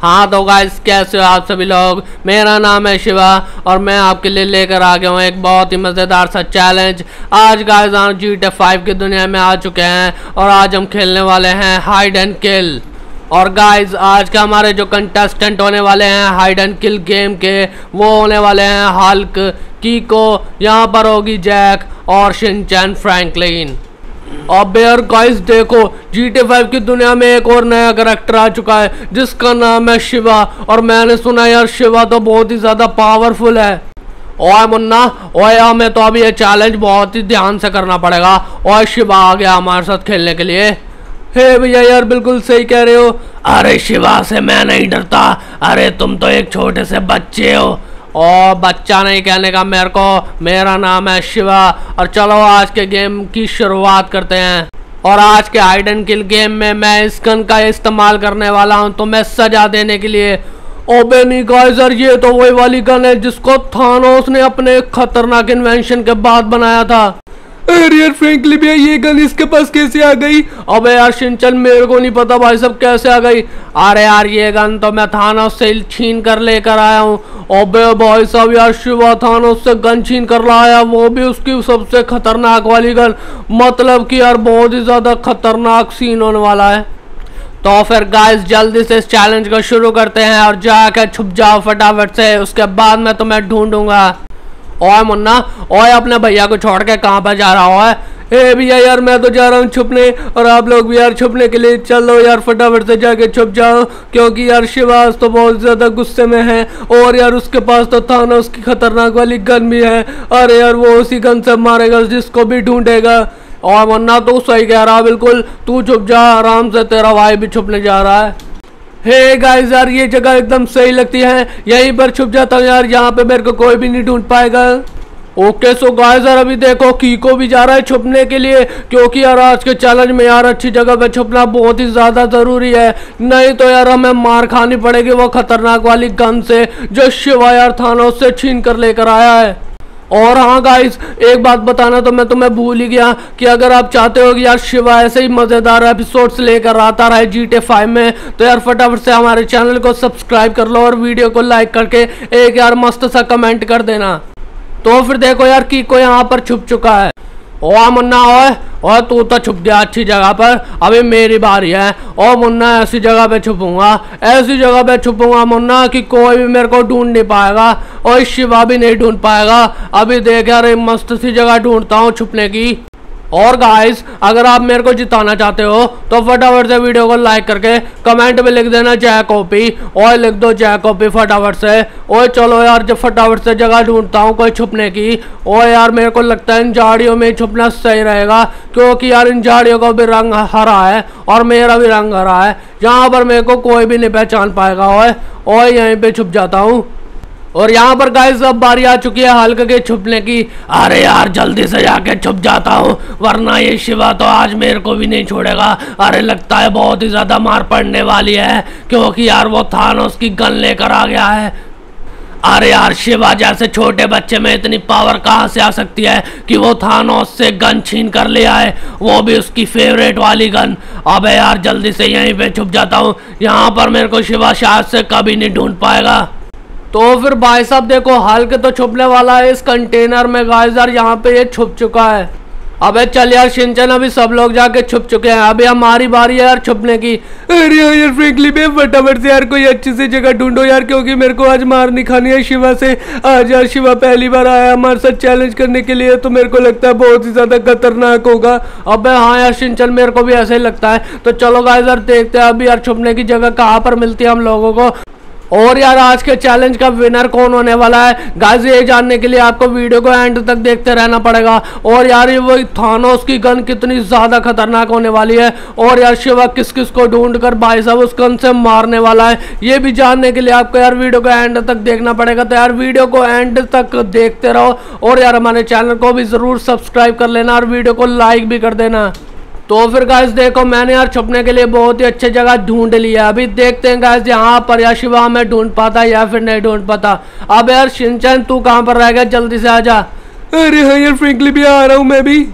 हाँ तो गाइस कैसे हो आप सभी लोग। मेरा नाम है शिवा और मैं आपके लिए लेकर आ गया हूँ एक बहुत ही मज़ेदार सा चैलेंज। आज गाइस हम GTA 5 की दुनिया में आ चुके हैं और आज हम खेलने वाले हैं हाइड एंड किल। और गाइस आज के हमारे जो कंटेस्टेंट होने वाले हैं हाइड एंड किल गेम के, वो होने वाले हैं हल्क, कीको, यहाँ पर होगी जैक और शिनचैन फ्रैंकलिन। अब यार गाइस देखो GTA 5 की दुनिया में एक और नया कैरेक्टर आ चुका है जिसका नाम है शिवा। और मैंने सुना यार शिवा तो बहुत ही ज़्यादा पावरफुल है। ओए मुन्ना, ओए हमें तो अभी ये चैलेंज बहुत ही ध्यान से करना पड़ेगा। ओए शिवा आ गया हमारे साथ खेलने के लिए। हे भैया यार बिल्कुल सही कह रहे हो। अरे शिवा से मैं नहीं डरता, अरे तुम तो एक छोटे से बच्चे हो। और बच्चा नहीं कहने का मेरे को, मेरा नाम है शिवा। और चलो आज के गेम की शुरुआत करते हैं। और आज के हाइड एंड किल गेम में मैं इस गन का इस्तेमाल करने वाला हूं तुम्हें सजा देने के लिए। ओबे नहीं गाइस यार, ये तो वही वाली गन है जिसको थानोस ने अपने खतरनाक इन्वेंशन के बाद बनाया था। अरे यार फ्रैंकली भैया ये गन इसके पास कैसे आ गई? अबे यार शिनचैन मेरे को नहीं पता भाई सब कैसे आ गई। अरे यार ये गन तो मैं थानोस से छीन कर लेकर आया हूँ। अबे भाई साहब यार शिवा थानोस से गन छीन कर लाया, वो भी उसकी सबसे खतरनाक वाली गन। मतलब कि यार बहुत ही ज्यादा खतरनाक सीन होने वाला है। तो फिर गाइस जल्दी से इस चैलेंज को शुरू करते हैं और जाकर छुप जाओ फटाफट से, उसके बाद मैं तुम्हें ढूंढूंगा। ओए मुन्ना, ओए अपने भैया को छोड़ के कहाँ पर जा रहा हो? ए भैया यार मैं तो जा रहा हूँ छुपने, और आप लोग भी यार छुपने के लिए चलो यार फटाफट से जाके छुप जाओ, क्योंकि यार शिवास तो बहुत ज्यादा गुस्से में है और यार उसके पास तो थानोस की खतरनाक वाली गन भी है। अरे यार वो उसी गन से मारेगा जिसको भी ढूंढेगा। और मुन्ना तू सही कह रहा बिल्कुल, तू छुप जा आराम से, तेरा भाई भी छुपने जा रहा है। हे गाइस यार ये जगह एकदम सही लगती है, यहीं पर छुप जाता हूँ यार, यहाँ पे मेरे को कोई भी नहीं ढूंढ पाएगा। ओके सो गाइस यार अभी देखो कीको भी जा रहा है छुपने के लिए, क्योंकि यार आज के चैलेंज में यार अच्छी जगह पे छुपना बहुत ही ज्यादा जरूरी है, नहीं तो यार हमें मार खानी पड़ेगी वो खतरनाक वाली गन से जो शिवा यार थानोस से छीन कर लेकर आया है। और हाँ गाइस एक बात बताना तो मैं तुम्हें भूल ही गया कि अगर आप चाहते हो कि यार शिवा ऐसे ही मजेदार एपिसोड्स लेकर आता रहे GTA 5 में, तो यार फटाफट से हमारे चैनल को सब्सक्राइब कर लो और वीडियो को लाइक करके एक यार मस्त सा कमेंट कर देना। तो फिर देखो यार कीको यहाँ पर छुप चुका है। ओ मुन्ना ओए तू तो छुप गया अच्छी जगह पर, अभी मेरी बारी है। ओ मुन्ना ऐसी जगह पे छुपूंगा, ऐसी जगह पे छुपूंगा मुन्ना कि कोई भी मेरे को ढूंढ नहीं पाएगा और शिवा भी नहीं ढूंढ पाएगा। अभी देख यार मस्त सी जगह ढूंढता हूँ छुपने की। और गाइस अगर आप मेरे को जिताना चाहते हो तो फटाफट से वीडियो को लाइक करके कमेंट में लिख देना जय कॉपी, और लिख दो जय कॉपी फटाफट से। और चलो यार जब फटाफट से जगह ढूंढता हूँ कोई छुपने की। और यार मेरे को लगता है इन झाड़ियों में छुपना सही रहेगा, क्योंकि यार इन झाड़ियों का भी रंग हरा है और मेरा भी रंग हरा है, जहाँ पर मेरे को कोई भी नहीं पहचान पाएगा। और यहीं पे छुप जाता हूँ। और यहाँ पर गाइस अब बारी आ चुकी है हल्क के छुपने की। अरे यार जल्दी से जाके छुप जाता हूँ, वरना ये शिवा तो आज मेरे को भी नहीं छोड़ेगा। अरे लगता है बहुत ही ज्यादा मार पड़ने वाली है, क्योंकि यार वो थानोस की गन लेकर आ गया है। अरे यार शिवा जैसे छोटे बच्चे में इतनी पावर कहाँ से आ सकती है कि वो थानोस से गन छीन कर ले आए, वो भी उसकी फेवरेट वाली गन। अबे यार जल्दी से यहीं पे छुप जाता हूँ, यहाँ पर मेरे को शिवा शायद से कभी नहीं ढूंढ पाएगा। तो फिर भाई साहब देखो हल्क तो छुपने वाला है इस कंटेनर में गाइस यार, यहाँ पे ये छुप चुका है। अबे चल यार शिनचैन अभी सब लोग जाके छुप चुके हैं, अभी हमारी बारी है यार छुपने की। अरे यार फ्रैंकली भैया फटाफट से यार कोई अच्छी सी जगह ढूंढो यार, क्योंकि मेरे को आज मार नहीं खानी है शिवा से। आज यार शिवा पहली बार आया हमारे साथ चैलेंज करने के लिए, तो मेरे को लगता है बहुत ही ज्यादा खतरनाक होगा। अबे हाँ यार शिनचैन मेरे को भी ऐसा ही लगता है। तो चलो गाइस यार देखते हैं अभी यार छुपने की जगह कहाँ पर मिलती है हम लोगों को। और यार आज के चैलेंज का विनर कौन होने वाला है गाइस, ये जानने के लिए आपको वीडियो को एंड तक देखते रहना पड़ेगा। और यार ये वो थानोस की गन कितनी ज्यादा खतरनाक होने वाली है, और यार शिवा किस किस को ढूंढ कर भाई साहब उस गन से मारने वाला है, ये भी जानने के लिए आपको यार वीडियो को एंड तक देखना पड़ेगा। तो यार वीडियो को एंड तक देखते रहो, और यार हमारे चैनल को भी जरूर सब्सक्राइब कर लेना और वीडियो को लाइक भी कर देना। तो फिर गाइस देखो मैंने यार छुपने के लिए बहुत ही अच्छी जगह ढूंढ लिया। अभी देखते हैं गाइस यहाँ पर या शिवा में ढूंढ पाता या फिर नहीं ढूंढ पाता। अब यार शिनचैन तू कहाँ पर रह गया, जल्दी से आजा। अरे हाँ यार फ्रैंकली भैया आ रहा हूँ मैं भी।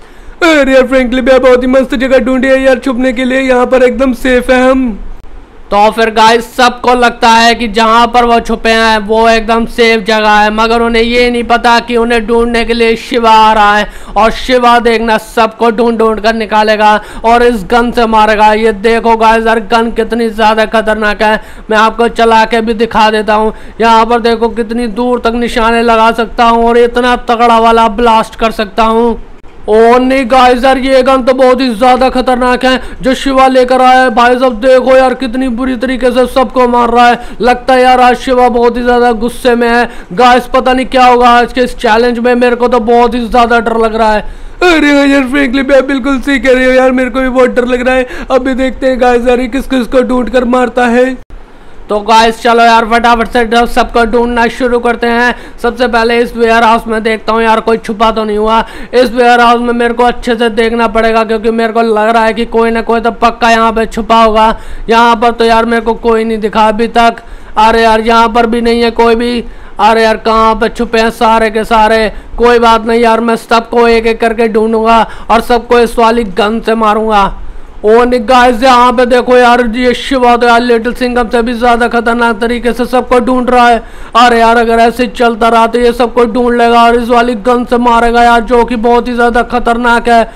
अरे यार फ्रैंकली भैया बहुत ही मस्त जगह ढूंढी है यार छुपने के लिए, यहाँ पर एकदम सेफ है हम। तो फिर गाइस सबको लगता है कि जहां पर वो छुपे हैं वो एकदम सेफ जगह है, मगर उन्हें ये नहीं पता कि उन्हें ढूंढने के लिए शिवा आ रहा है और शिवा देखना सबको ढूंढ ढूंढ कर निकालेगा और इस गन से मारेगा। ये देखो गाइस यार गन कितनी ज्यादा खतरनाक है, मैं आपको चला के भी दिखा देता हूँ। यहाँ पर देखो कितनी दूर तक निशाने लगा सकता हूँ और इतना तगड़ा वाला ब्लास्ट कर सकता हूँ। ओ नहीं गाइस यार ये गन तो बहुत ही ज्यादा खतरनाक है जो शिवा लेकर आया है। भाई साहब देखो यार कितनी बुरी तरीके से सबको मार रहा है। लगता है यार आज शिवा बहुत ही ज्यादा गुस्से में है। गाइस पता नहीं क्या होगा आज के इस चैलेंज में, मेरे को तो बहुत ही ज्यादा डर लग रहा है। अरे यार फ्रैंकली भैया बिल्कुल सही कह रहे हो यार, मेरे को भी बहुत डर लग रहा है। अभी देखते हैं गाइस यार किस किस को ढूंढ कर मारता है। तो गाइस चलो यार फटाफट से सबको ढूंढना शुरू करते हैं। सबसे पहले इस वेयर हाउस में देखता हूँ यार कोई छुपा तो नहीं हुआ। इस वेयर हाउस में मेरे को अच्छे से देखना पड़ेगा क्योंकि मेरे को लग रहा है कि कोई ना कोई तो पक्का यहाँ पे छुपा होगा। यहाँ पर तो यार मेरे को कोई नहीं दिखा अभी तक। अरे यार यहाँ पर भी नहीं है कोई भी। अरे यार कहाँ पे छुपे हैं सारे के सारे। कोई बात नहीं यार मैं सबको एक एक करके ढूंढूंगा और सबको इस वाली गन से मारूंगा। ओ गाइस यहाँ पे देखो यार ये शिवा तो यार लिटिल सिंघम से भी ज्यादा खतरनाक तरीके से सबको ढूंढ रहा है। अरे यार अगर ऐसे चलता रहा तो ये सबको ढूंढ लेगा और इस वाली गन से मारेगा यार जो कि बहुत ही ज्यादा खतरनाक है।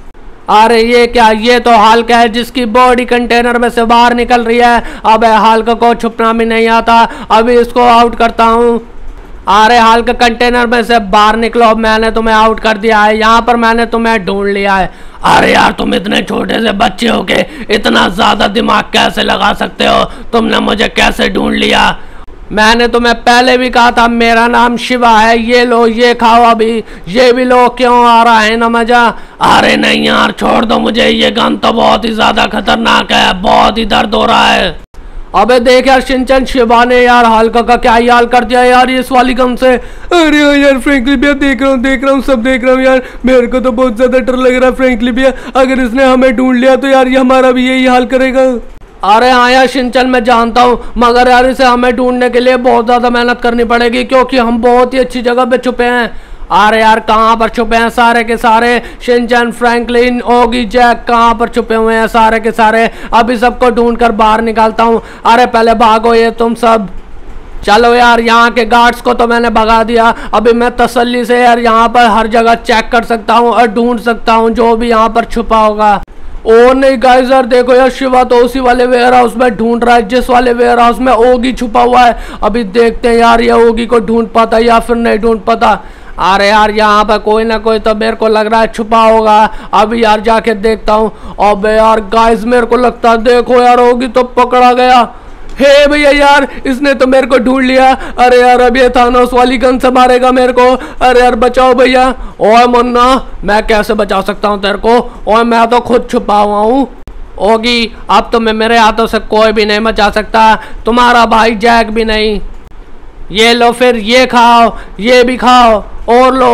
अरे ये क्या, ये तो हल्क है जिसकी बॉडी कंटेनर में से बाहर निकल रही है। अब हल्क को छुपना भी नहीं आता, अभी इसको आउट करता हूँ। अरे हल्क कंटेनर में से बाहर निकलो, मैंने तुम्हें आउट कर दिया है। यहाँ पर मैंने तुम्हें ढूंढ लिया है। अरे यार तुम इतने छोटे से बच्चे हो के इतना ज्यादा दिमाग कैसे लगा सकते हो, तुमने मुझे कैसे ढूंढ लिया। मैंने तुम्हें पहले भी कहा था मेरा नाम शिवा है, ये लो ये खाओ अभी, ये भी लो। क्यों आ रहा है ना मजा। अरे नहीं यार छोड़ दो मुझे, ये गन तो बहुत ही ज्यादा खतरनाक है, बहुत ही दर्द हो रहा है। अबे देख यार शिनचैन शिवा ने यार हल्क का क्या ही हाल कर दिया यार इस वाली गन से। अरे यार फ्रैंकली भैया देख रहा हूँ सब देख रहा हूँ यार, मेरे को तो बहुत ज्यादा डर लग रहा है फ्रैंकली भैया। अगर इसने हमें ढूंढ लिया तो यार ये हमारा भी यही हाल करेगा। अरे हाँ यार शिनचैन मैं जानता हूँ, मगर यार इसे हमें ढूंढने के लिए बहुत ज्यादा मेहनत करनी पड़ेगी क्योंकि हम बहुत ही अच्छी जगह पे छुपे हैं। अरे यार कहाँ पर छुपे हैं सारे के सारे। शिनचैन फ्रैंकलिन ओगी जैक कहाँ पर छुपे हुए हैं सारे के सारे। अभी सबको ढूंढ कर बाहर निकालता हूँ। अरे पहले भागो ये तुम सब। चलो यार यहाँ के गार्ड्स को तो मैंने भगा दिया, अभी मैं तसल्ली से यार यहाँ पर हर जगह चेक कर सकता हूँ और ढूंढ सकता हूँ जो भी यहाँ पर छुपा होगा। ओ नहीं गाइस यार देखो यार शिवा तो उसी वाले वेयर हाउस में ढूंढ रहा है जिस वाले वेयर हाउस में ओगी छुपा हुआ है। अभी देखते हैं यार ये ओगी को ढूंढ पाता या फिर नहीं ढूंढ पाता। अरे यार यहाँ पर कोई ना कोई तो मेरे को लग रहा है छुपा होगा, अभी यार जाके देखता हूँ। अबे यार गाइस मेरे को लगता है देखो यार ओगी तो पकड़ा गया। हे भैया यार इसने तो मेरे को ढूंढ लिया। अरे यार अब ये थानोस वाली गन से मारेगा मेरे को। अरे यार बचाओ भैया। ओए मुन्ना मैं कैसे बचा सकता हूँ तेरे को, ओए मैं तो खुद छुपा हुआ हूँ। ओगी अब तो मैं मेरे हाथों से कोई भी नहीं बचा सकता, तुम्हारा भाई जैक भी नहीं। ये लो फिर ये खाओ, ये भी खाओ और लो।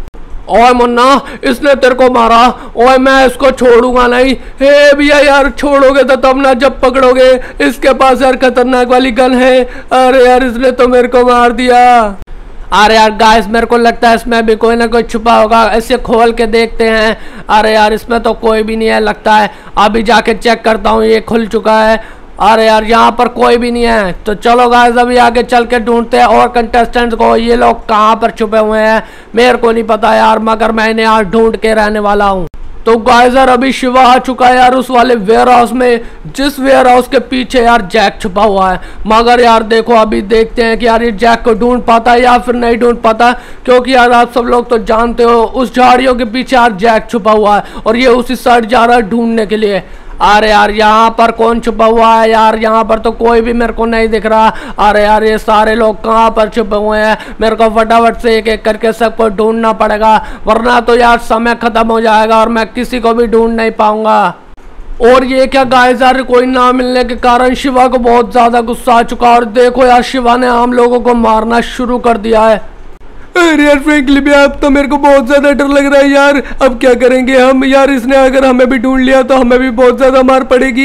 ओए मुन्ना इसने तेरे को मारा, ओए मैं इसको छोड़ूंगा नहीं। हे भैया यार छोड़ोगे तो तब ना जब पकड़ोगे, इसके पास यार खतरनाक वाली गन है। अरे यार इसने तो मेरे को मार दिया। अरे यार गाइस मेरे को लगता है इसमें भी कोई ना कोई छुपा होगा, इसे खोल के देखते हैं। अरे यार इसमें तो कोई भी नहीं है लगता है, अभी जाके चेक करता हूँ ये खुल चुका है। अरे यार यहाँ पर कोई भी नहीं है, तो चलो गाइस अभी आगे चल के ढूंढते हैं और कंटेस्टेंट्स को। ये लोग कहाँ पर छुपे हुए हैं मेरे को नहीं पता यार, मगर मैं इन्हें यार ढूंढ के रहने वाला हूँ। तो गाइस यार अभी शिवा आ चुका है यार उस वाले वेयर हाउस में जिस वेयर हाउस के पीछे यार जैक छुपा हुआ है। मगर यार देखो अभी देखते हैं कि यार ये जैक को ढूंढ पाता है या फिर नहीं ढूंढ पाता, क्योंकि यार आप सब लोग तो जानते हो उस झाड़ियों के पीछे यार जैक छुपा हुआ है और ये उसी साइड जा रहा है ढूंढने के लिए। अरे यार यहाँ पर कौन छुपा हुआ है यार, यहाँ पर तो कोई भी मेरे को नहीं दिख रहा। अरे यार ये सारे लोग कहाँ पर छुपे हुए हैं, मेरे को फटाफट से एक एक करके सबको ढूंढना पड़ेगा, वरना तो यार समय खत्म हो जाएगा और मैं किसी को भी ढूंढ नहीं पाऊंगा। और ये क्या गाइस यार कोई ना मिलने के कारण शिवा को बहुत ज्यादा गुस्सा आ चुका और देखो यार शिवा ने आम लोगों को मारना शुरू कर दिया है। अरे यार फ्रैंकली भैया अब तो मेरे को बहुत ज्यादा डर लग रहा है यार, अब क्या करेंगे हम यार, इसने अगर हमें भी ढूंढ लिया तो हमें भी बहुत ज्यादा मार पड़ेगी।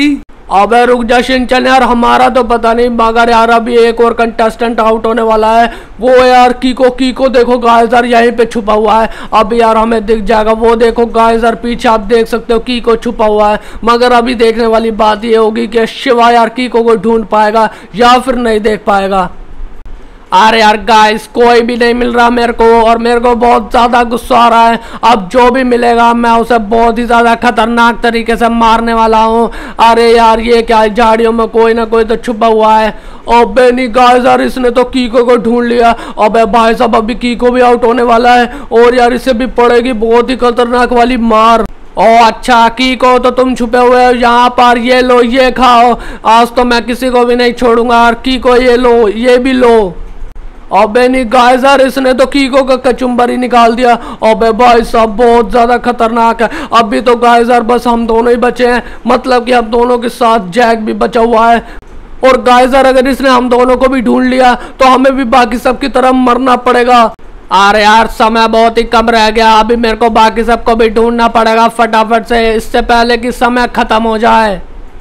अबे रुक जा शिनचैन यार, हमारा तो पता नहीं, मगर यार अभी एक और कंटेस्टेंट आउट होने वाला है। वो यार कीको देखो गाइस यार यहीं पे छुपा हुआ है। अभी यार हमें दिख जाएगा। वो देखो गाइस यार पीछे आप देख सकते हो कीको छुपा हुआ है। मगर अभी देखने वाली बात ये होगी कि शिवा यार कीको को ढूंढ पाएगा या फिर नहीं देख पाएगा। अरे यार गाइस कोई भी नहीं मिल रहा मेरे को, और मेरे को बहुत ज़्यादा गुस्सा आ रहा है। अब जो भी मिलेगा मैं उसे बहुत ही ज़्यादा खतरनाक तरीके से मारने वाला हूँ। अरे यार ये क्या है, झाड़ियों में कोई ना कोई तो छुपा हुआ है। अबे नहीं गाइस यार इसने तो कीको को ढूंढ लिया। अबे भाई साहब अभी कीको भी आउट होने वाला है, और यार इसे भी पड़ेगी बहुत ही खतरनाक वाली मार। ओ अच्छा कीको तो तुम छुपे हुए हो यहाँ पर, ये लो ये खाओ, आज तो मैं किसी को भी नहीं छोड़ूंगा। और कीको ये लो, ये भी लो। अबे नहीं गाइस यार इसने तो कीको का कचुम्बर ही निकाल दिया। अबे भाई साहब बहुत ज्यादा खतरनाक है। अभी तो गाइस यार बस हम दोनों ही बचे हैं, मतलब कि हम दोनों के साथ जैक भी बचा हुआ है। और गाइस यार अगर इसने हम दोनों को भी ढूंढ लिया तो हमें भी बाकी सब की तरह मरना पड़ेगा। अरे यार समय बहुत ही कम रह गया, अभी मेरे को बाकी सबको भी ढूंढना पड़ेगा फटाफट से, इससे पहले कि समय खत्म हो जाए।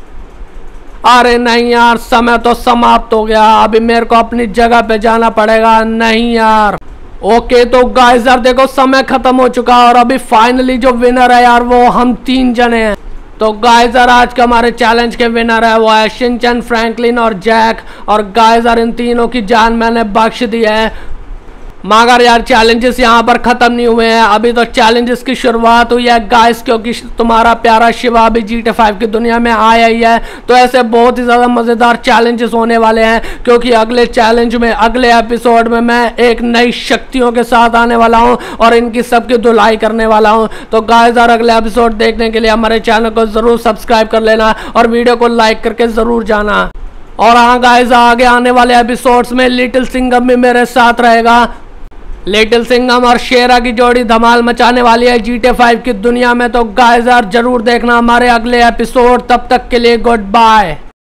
अरे नहीं यार समय तो समाप्त हो गया, अभी मेरे को अपनी जगह पे जाना पड़ेगा। नहीं यार ओके तो गाइस यार देखो समय खत्म हो चुका है, और अभी फाइनली जो विनर है यार वो हम 3 जने हैं। तो गाइस यार आज के हमारे चैलेंज के विनर है वो है शिनचैन, फ्रैंकलिन और जैक। और गाइस यार इन तीनों की जान मैंने बख्श दी है। मगर यार चैलेंजेस यहाँ पर ख़त्म नहीं हुए हैं, अभी तो चैलेंजेस की शुरुआत हुई है गाइस, क्योंकि तुम्हारा प्यारा शिवा भी GTA 5 की दुनिया में आया ही है। तो ऐसे बहुत ही ज़्यादा मज़ेदार चैलेंजेस होने वाले हैं, क्योंकि अगले चैलेंज में, अगले एपिसोड में मैं एक नई शक्तियों के साथ आने वाला हूँ और इनकी सबकी धुलाई करने वाला हूँ। तो गाइस यार अगले एपिसोड देखने के लिए हमारे चैनल को ज़रूर सब्सक्राइब कर लेना और वीडियो को लाइक करके ज़रूर जाना। और हाँ गाइस आगे आने वाले एपिसोड्स में लिटिल सिंघम भी मेरे साथ रहेगा। लिटिल सिंघम और शेरा की जोड़ी धमाल मचाने वाली है GTA 5 की दुनिया में। तो गाइस यार जरूर देखना हमारे अगले एपिसोड, तब तक के लिए गुड बाय।